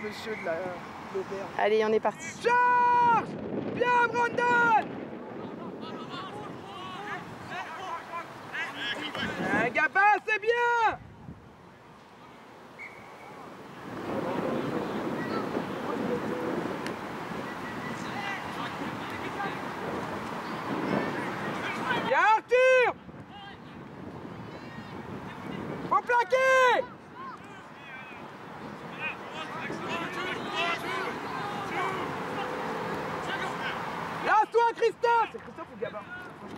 monsieur de l'auberge. Allez, on est parti. Charge! Bien, Brandon! Gabin, c'est bien! Bien, Arthur! Faut plaquer! Lance-toi, Christophe! C'est Christophe ou Gabin?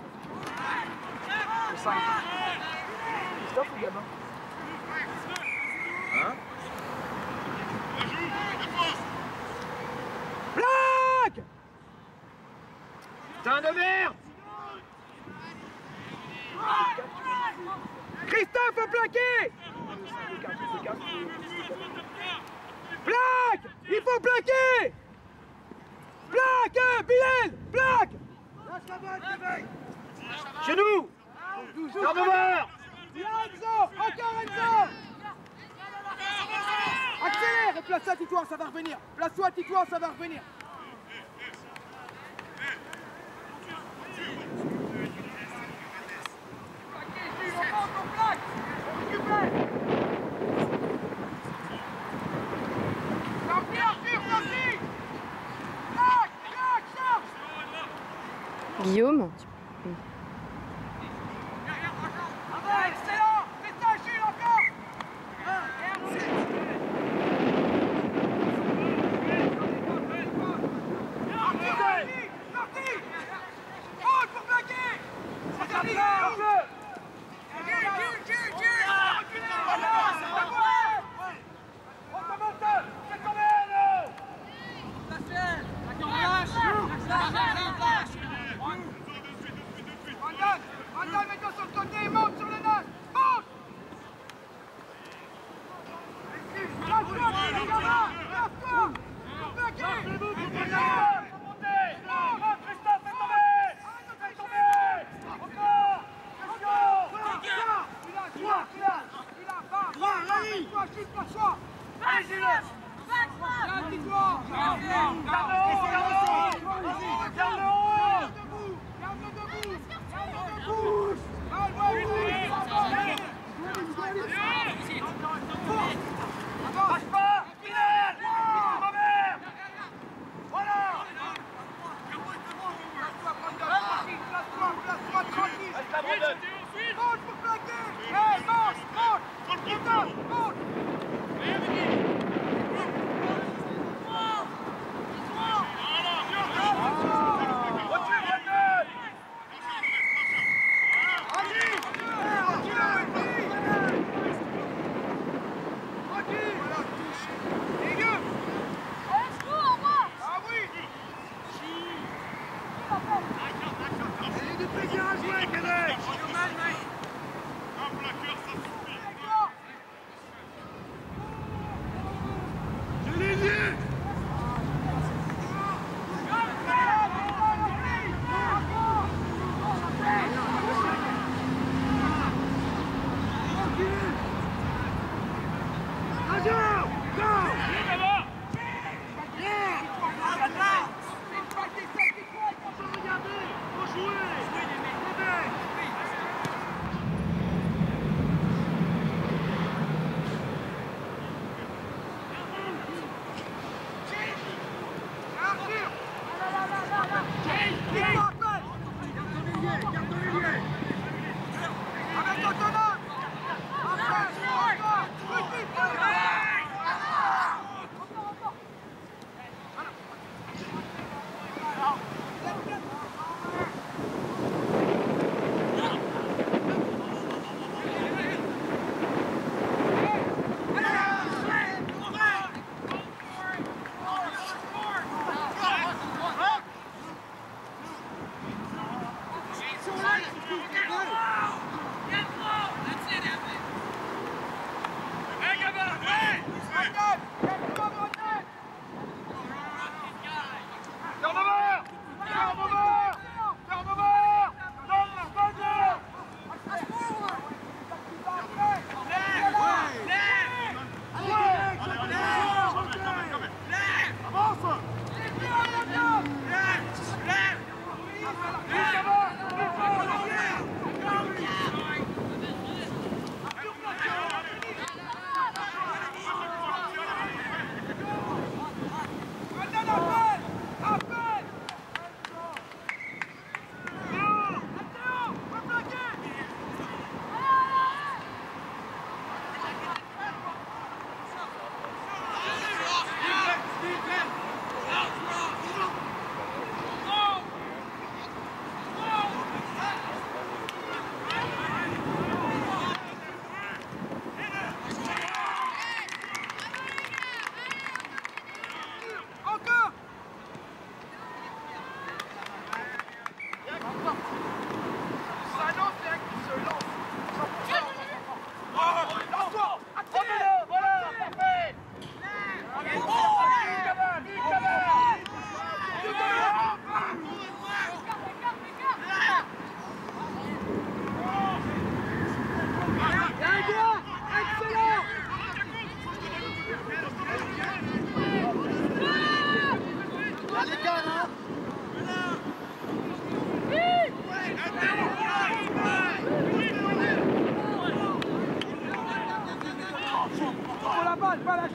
C'est ça. Christophe ou Gabin? Hein? Plaque! Putain de merde! Christophe, faut plaquer! Plaque! Il faut plaquer! Plaque! Bilal! Plaque! Chez nous! Turnover! Enzo! Encore Enzo! Accélère! Et place-toi, Titouan, ça va revenir! Place-toi, Titouan, ça va revenir! Guillaume. Excellent! C'est ça, Jules, encore! Sorti! Oh, pour plaquer! C'est terminé! Mandal, mets-toi sur le côté et monte sur le neuf! Monte! Lâche-toi, les gamins! Lâche-toi! Pour plaquer! Christophe, fais tomber! Fais tomber! Encore! Toi, juste pas choix! Allez, Gilles! Garde le haut! Garde le haut! Garde le haut! Bouge! Lâche pas! Bilal! Robert! Voilà! Place-toi tranquille! Monte pour plaquer! Hey, monte! Monte!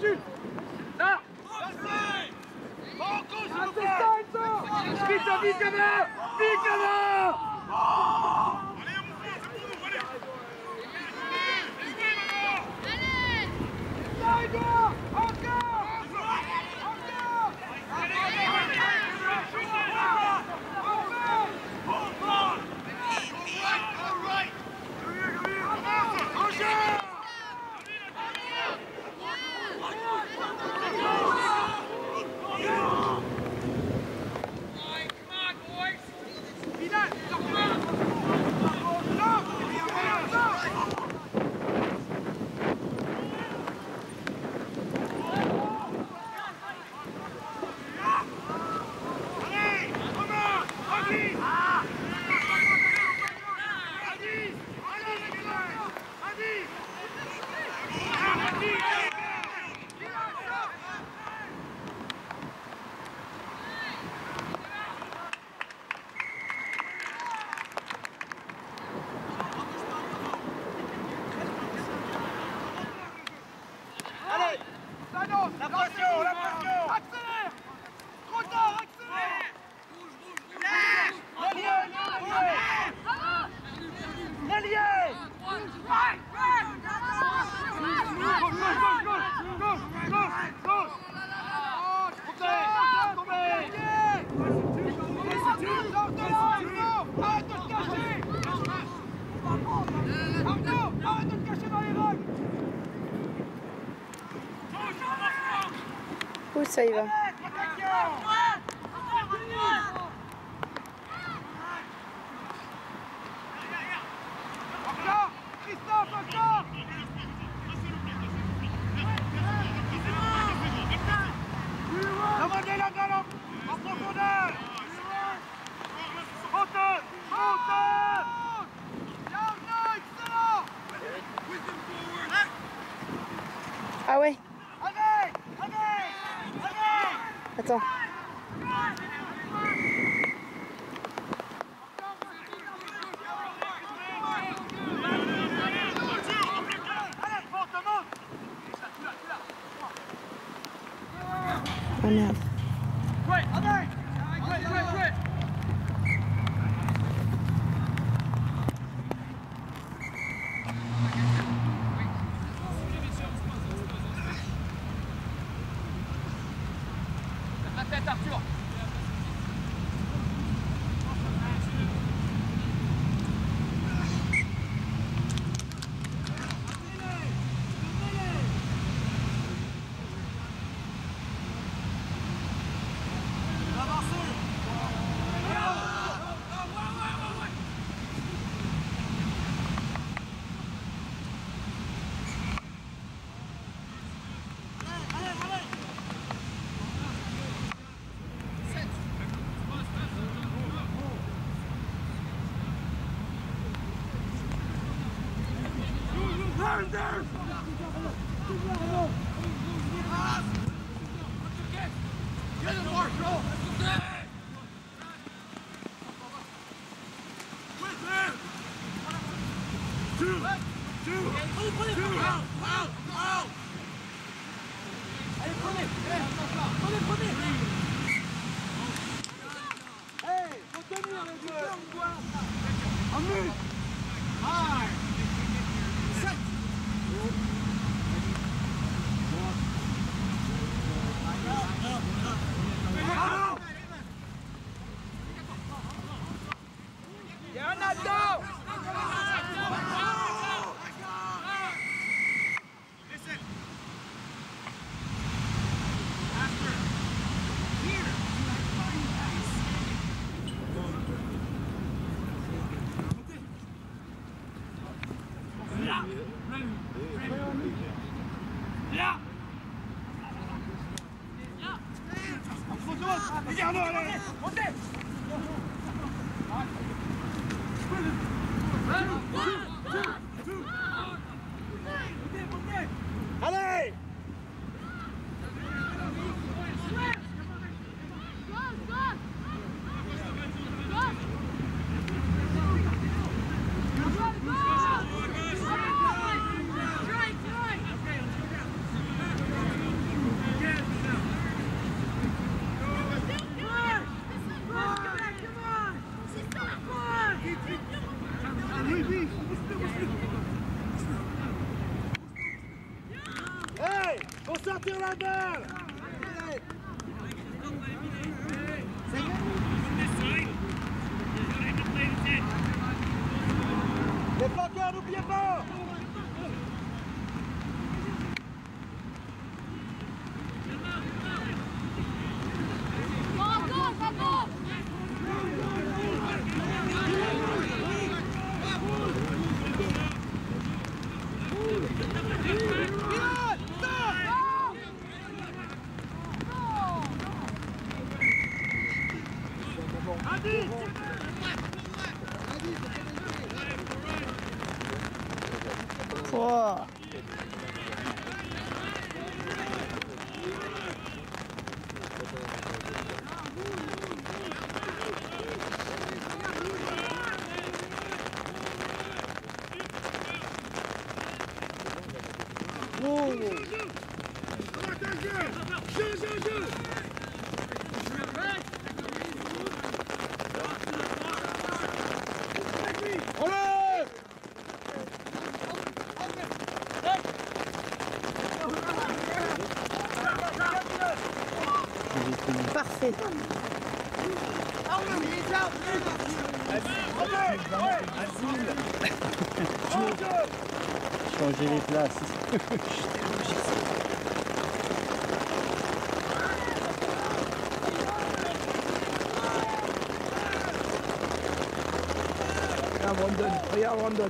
Jules. Là. Vite, vite, gamin. Vite, gamin. La pression, la pression. Accélère. Trop tard, accélère. L'ailier. Arrête de te cacher. Arnaud, arrête de te cacher dans les règles. Où ça y va? Encore Christophe, encore. Demandez la galop en profondeur. Monte, monte. Excellent. Ah ouais. Allez, allez, allez. Attends. Oh merde. Ouais, allez. Ouais. La tête, Arthur. Allez, prenez. Hey, faut tenir les deux. En mute. 7. Il y a un là-dedans. sortir la balle. Les flanqueurs, n'oubliez pas. Oh. Parfait. Changer les places. Regarde Brandon, regarde Brandon.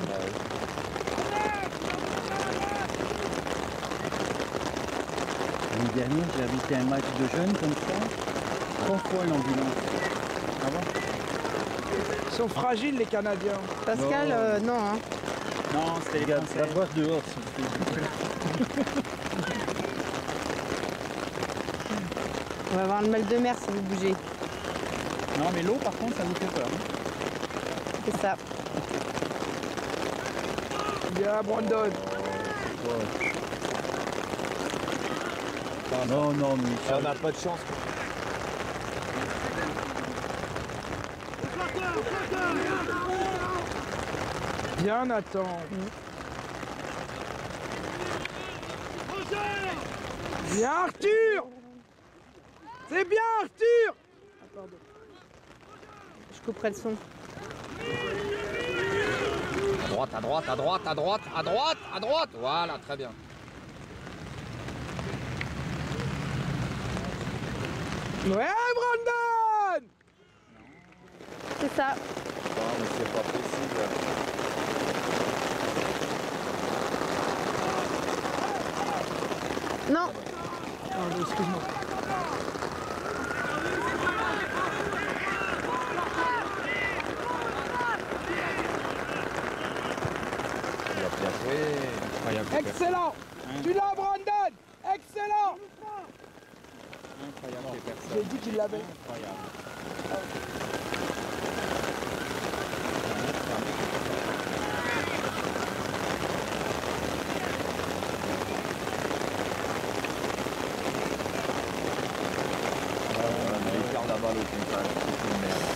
L'année dernière, j'ai habité un match de jeunes comme ça. 3 fois l'ambulance. Ça va? Ils sont fragiles les Canadiens. Pascal, non. Hein. Non, c'était les gars, c'est la boîte dehors. S'il te plaît. On va avoir le mal de mer si vous bougez. Non, mais l'eau, par contre, ça vous fait peur. Hein. C'est ça. Bien Brandon. Ouais. Non, non, mais On n'a pas de chance. Bien Nathan. Bien Arthur. C'est bien Arthur. Ah, pardon. Je couperai le son. À droite, à droite, à droite, à droite, à droite, à droite. Voilà, très bien. Ouais Brandon. C'est ça. Non, mais c'est pas possible. Non. Pardon, excuse-moi. Il a bien joué. Excellent. Tu l'as Brandon. Excellent. incroyable. J'ai dit qu'il l'avait. Incroyable. Il perd la balle au contact. C'est une merde.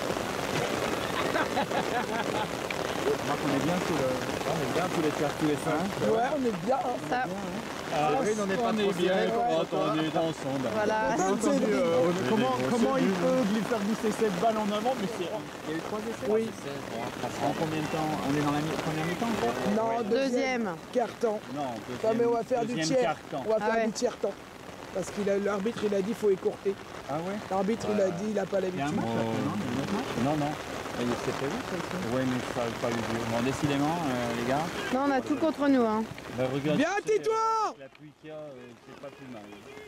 Moi, on est bien tous les faire tous les 5. Ouais, on est bien. Ça. Séverine, on n'est pas trop serré. quand on est dans son. Voilà. Comment il peut lui faire glisser cette balle en avant, mais c'est... Il y a eu 3 essais. Oui. En combien de temps? On est dans la première mi-temps encore? Non, Deuxième. Quart-temps. Non, Non, mais on va faire du deuxième tiers. quart-temps. On va Ah faire ouais. du tiers-temps. Parce que l'arbitre il a dit qu'il faut écourter. Ah ouais? L'arbitre il a dit il n'a pas Il y a un l'habitude. match là, non? Non. C'est prévu ça aussi. Ouais, mais ça n'a pas eu lieu. Bon, décidément, les gars. Non, on a tout contre nous. Hein. Bah, regarde, Bien, tu sais, tais-toi! La pluie qu'il y a, c'est pas plus mal.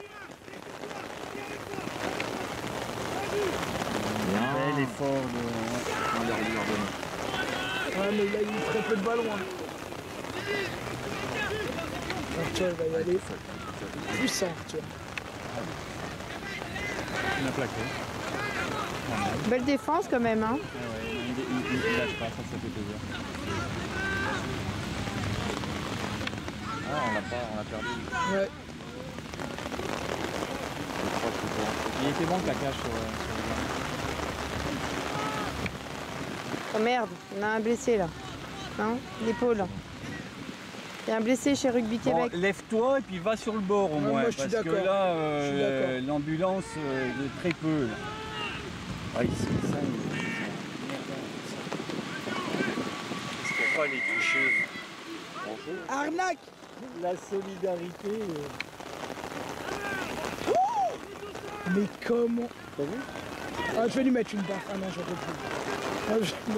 Bel effort de... On leur donne. Ouais, mais il a eu très peu de ballons. Hein. Arthur il va y aller. Puissant, Arthur. Il a plaqué. Belle défense quand même. Hein. Ah ouais, il lâche pas, ça fait plaisir. Ah, on a perdu. Ouais. Je crois qu'il faut rentrer. Il était bon le plaquage sur le gars. Oh merde, on a un blessé là. Non. L'épaule. Il y a un blessé chez Rugby Bon, Québec. lève-toi et puis va sur le bord au Ouais, moins. moi, je suis parce que d'accord. là, Je suis d'accord. l'ambulance, de très peu. Là. Ah, ici, ça, il faut pas les toucher. Arnaque! La solidarité. Mais comment? T'as vu? Ah, je vais lui mettre une baffe. Ah non, j'en peux plus. Ah,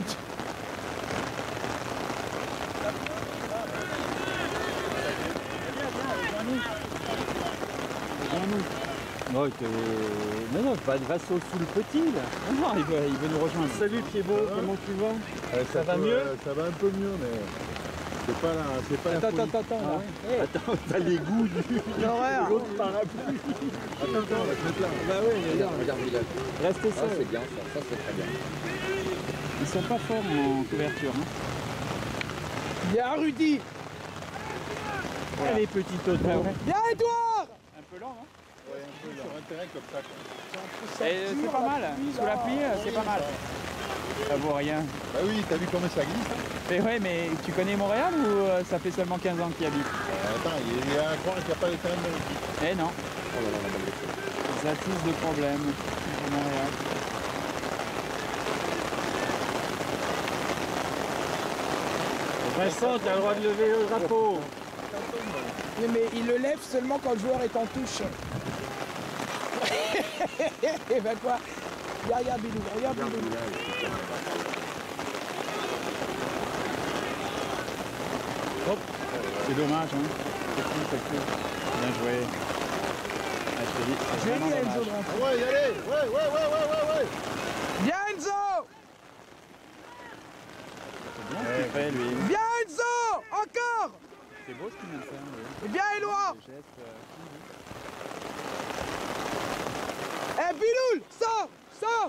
Non, non, va sous le petit là. Non, il veut nous rejoindre. Salut Pied-Beau, comment tu vas? Ça va mieux? Ça va un peu mieux, mais c'est pas la folie. Attends, là. Attends, t'as les goûts du L'horreur. l'autre parapluie. Attends, on va te mettre là. Bah oui, Regarde, Bilal. restez Ça, seul. c'est bien, ça c'est très bien. Ils sont pas forts en couverture. Hein. Bien, Rudy! Allez, petit auteur. Bien, Edouard! Un peu lent, non? Ouais, un peu sur un terrain comme ça. Quoi. C'est pas mal. Sous la pluie, c'est pas mal. Ça vaut rien. Bah oui, t'as vu comment ça glisse hein? Mais ouais, mais tu connais Montréal ou ça fait seulement 15 ans que tu y habites? Attends, il y a à croire qu'il n'y a pas les terrains de rugby. Eh non. Oh là là, la balle de feu. Ils attissent de problèmes pour Montréal. Vincent, tu as le droit de lever le drapeau. Mais il le lève seulement quand le joueur est en touche. Et ben quoi? Regarde Bilou, regarde Bilou. C'est dommage, hein. C'est cool. Bien joué. Ah, je te dis, c'est Je vais vraiment dire Enzo dommage. de rentrer. Ah ouais, y allez. Ouais. Bien Enzo! C'est bien ce qu'il fait, lui. Bien Enzo! Encore! C'est beau ce qu'il vient de faire, lui. Et bien Éloi! Le geste, Eh Biloul! Sors! Sors!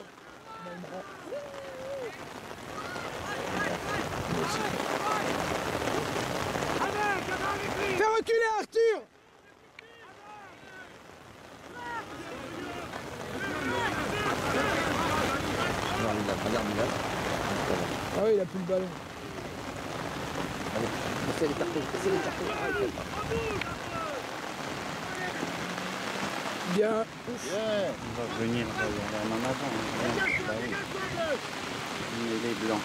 Fais reculer Arthur! Regarde, Bilal. Ah oui, il a plus le ballon. Allez, essaie les cartons, essaie les cartons. Ah, il fait pas. Bien. Yeah. il va revenir, ça, il va en avant. Hein. Bah oui. Il est blanc.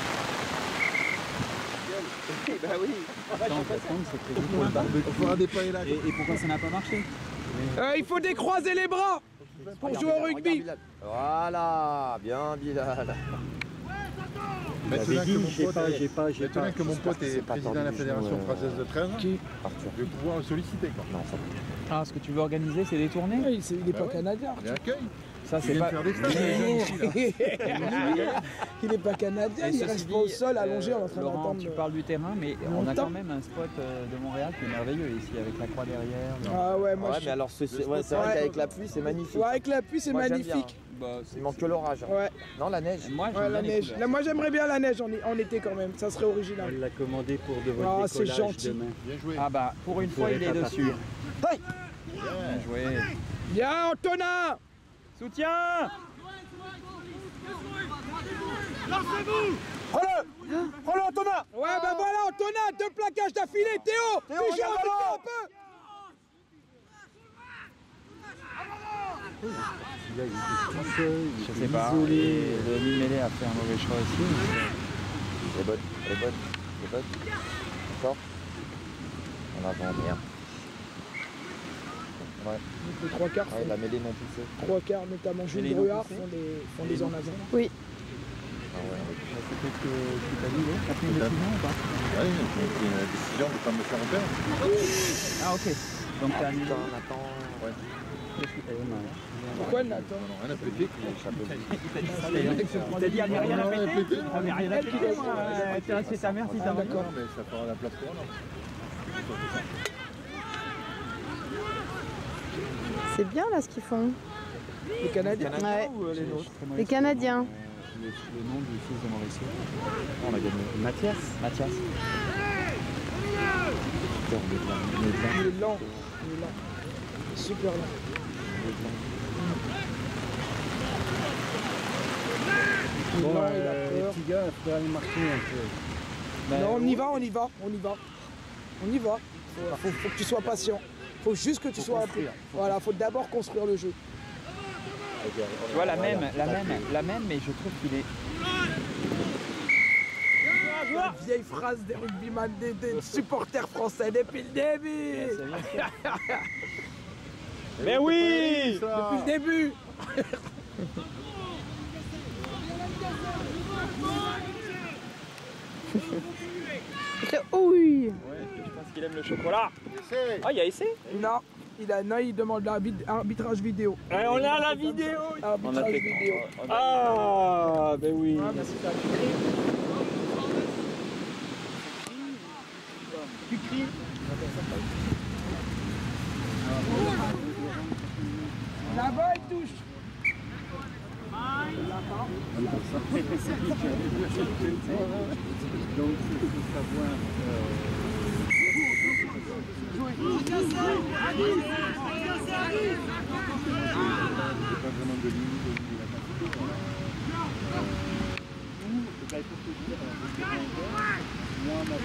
Bah oui. Attends, c'est prévu pour le barbecue. On fera des pailles là. Et pourquoi ça n'a pas marché? Il faut décroiser les bras pour Regarde, jouer au Bilal, rugby. regarde, Bilal. Voilà, bien Bilal. Maintenant que mon pote Maintenant que mon pote est président de la Fédération française de train, Qui? je vais pouvoir le solliciter. Quoi. Non, ça Ah, ce que tu veux organiser, c'est des tournées? Il est pas ouais. canadien. On est accueil. Ça, Il c'est vient pas... de faire des stages, les jeunes ici, là. Il est pas canadien, Et il ceci reste dit, pas au sol allongé en train Laurent, d'attendre. tu parles du terrain, mais on a Longtemps. quand même un spot de Montréal qui est merveilleux ici, avec la croix derrière. Ah ouais, moi Ouais, je mais alors c'est vrai Ouais. qu'avec la pluie c'est magnifique. Ouais, avec la pluie, c'est Moi, j'aime magnifique. Bah, Il manque que l'orage. hein. Ouais, Non, la neige. Moi, j'aime ouais, bien la les neige. couleurs. Là, moi, j'aimerais bien la neige en été quand même. Ça serait original. l'a commandé pour de votre Ah, c'est décollage gentil. demain. Bien joué. Ah bah, pour une fois, il est dessus. Hey, Bien joué. bien, Antonin! Soutien! Prends-le, Antonin. Ouais, bah voilà, Antonin, 2 plaquages d'affilée. Théo, tu joues avec regarde lui là. un peu. Je sais pas. Le Mimélé a fait un mauvais choix ici. Elle est bonne, elle est bonne, elle est bonne. Encore. En avant, merde. Ouais, Les 3 quarts, ouais, la mêlée non poussée. 3 quarts, notamment Jules les non Bruard, poussés. font des en avant. Oui. Ah ouais, avec C'est peut-être que tu t'as dit, t'as pris une décision ou pas? Ouais, c'est une décision de ne pas me faire perdre. Ah ok. Donc t'as mis... Putain, Nathan. Ouais. Pourquoi Nathan? Non, rien à péter. T'as dit, mais rien à Rien à péter? péter. Ah mais rien à péter, moi. C'est ta mère si t'as d'accord. Non, mais ça fera la place pour moi. C'est bien là ce qu'ils font. Les Canadiens. Ouais. ou les nôtres? Les Canadiens. Le nom du fils de Mauricio. On a gagné. Mathias. Mathias. Il est lent. Il est lent. Super lent. Il est lent, il a peur. petits gars, il faut aller marquer un peu. Non, on y va. On y va. Faut que tu sois patient. Faut juste que tu sois un peu. Voilà, faut d'abord construire le jeu. Tu vois, la même, mais je trouve qu'il est... Une vieille phrase des rugbyman, des supporters français depuis le début. Mais oui! Depuis le début. Oui. Ouais, je pense qu'il aime le chocolat. Ah, il y a essai? Non, il demande l'arbitrage vidéo. Ouais, on a la vidéo. Arbitrage vidéo. Ah, ben oui. Ah, merci, ça. Tu cries. Là-bas, il touche. Donc, il faut savoir... pas vraiment de limite au niveau de la quantité. Il faut te dire, moi, ma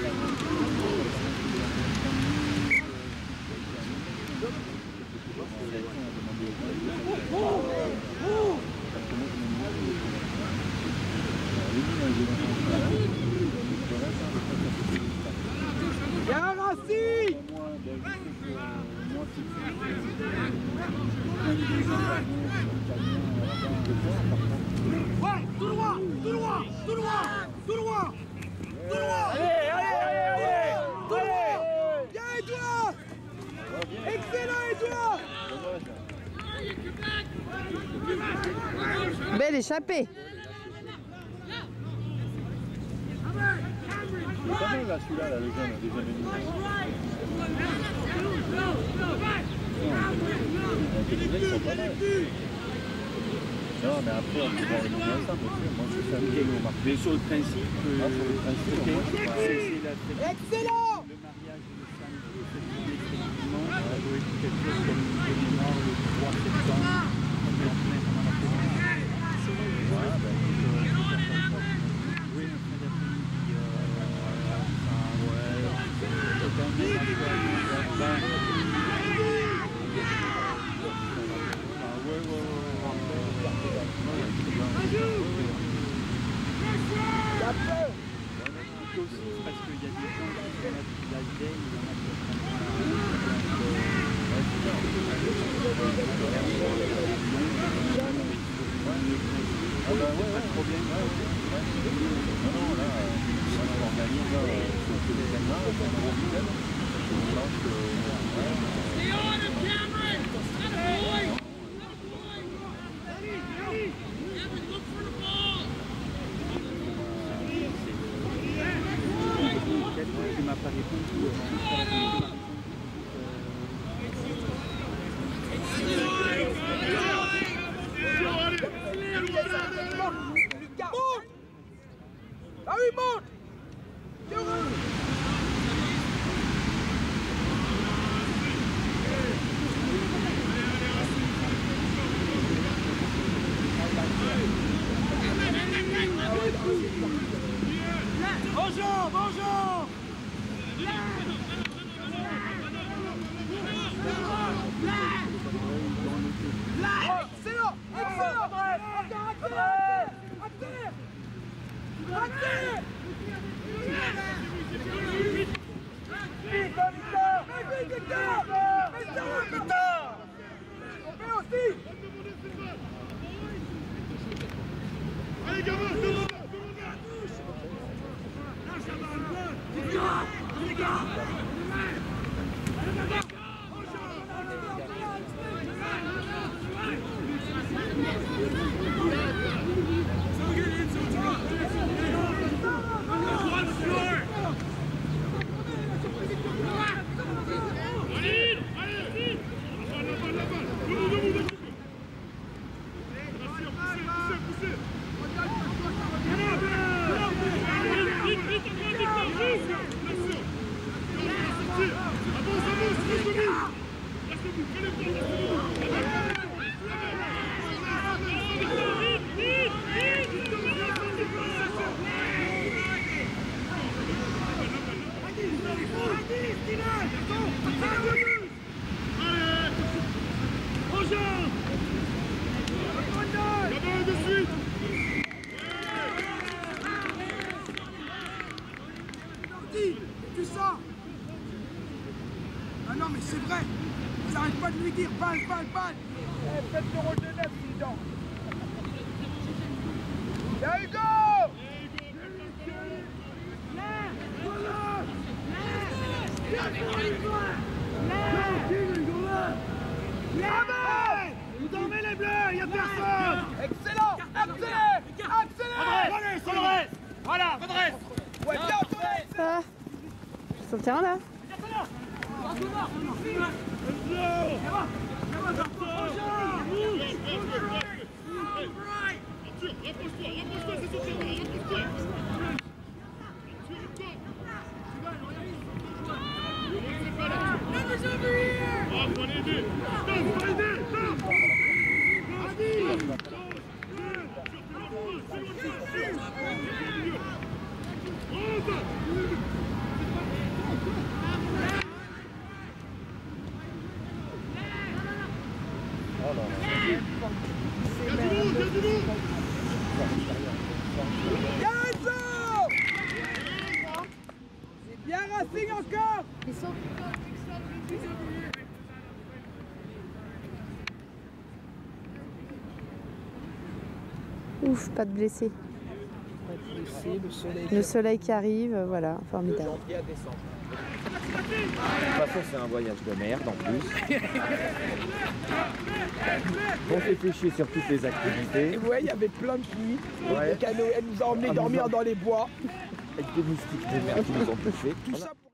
Bien, Rassi. Ouais, tout droit, tout droit, tout droit, tout droit, tout droit. Allez! Bien, Edouard. Excellent, Edouard. Belle échappée. Il est pas mal là, celui-là, là, le jeune, des jeunes ennemis. Les mecs sont pas mal. Non, mais après, on peut voir les deux ensemble aussi. Moi, je fais un game au marché. Mais sur le principe, c'est la Excellent. le mariage de samedi, effectivement, ça doit être quelque chose comme de mémoire le 3 septembre. On est en plein pendant la première. Voilà, ben, oui, un fin d'après-midi, c'est un parce qu'il y a des gens qui sont là depuis la veille, il y en a qui pas de problème. Non, là, on organise ce week-end-là, un gros week-end. Stay on him, Cameron! Attaboy! Cameron, look for the ball! Tu m'as pas répondu. Monte. Ah oui, monte. Bonjour, bonjour! Excellent. Excellent. Allez, gamin, demande! c'est vrai. Ils n'arrêtent pas de lui dire balle, balle, balle. Faites le rôle de neuf, président. Là, Hugo! Bravo! Vous dormez les bleus, il n'y a personne! Excellent! Accélère! Accélère! Redresse! Voilà, redresse! Ouais, bien, Torres! Ah. Sur le terrain là. Bien, Enzo! C'est bien, Racing encore! Ouf, pas de blessés. Le Le soleil qui arrive, voilà, formidable. De toute façon, c'est un voyage de merde en plus. On s'est fait chier sur toutes les activités. Ouais, il y avait plein de pluie. Ouais. Le canot, elle nous a emmenés dormir dans les bois. Avec des moustiques de merde qui nous ont touchés. Tout ça pour...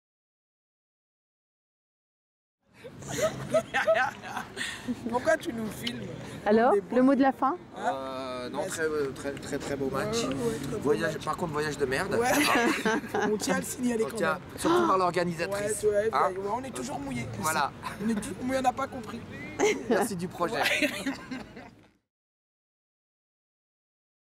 Pourquoi tu nous filmes? Alors, le mot de la fin? Non, très beau match. Voyage, par contre, voyage de merde. Ouais, on tient à le signaler On quand tient, même. surtout par Ouais, l'organisatrice. ouais, Hein, on est toujours mouillés. voilà. On est tous mouillés, on n'a pas compris. Merci du projet.